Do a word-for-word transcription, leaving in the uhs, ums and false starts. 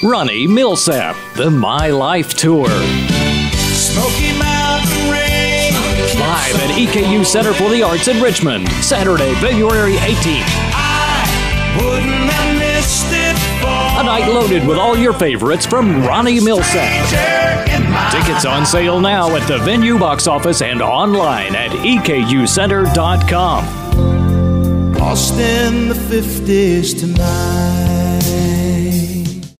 Ronnie Milsap, the My Life Tour. Smoky Mountain Rain. Live at E K U Center for the Arts in Richmond, Saturday, February eighteenth. I wouldn't have missed it for A night loaded with all your favorites from Ronnie Milsap. Tickets on sale now at the venue box office and online at E K U center dot com. Lost in the fifties tonight.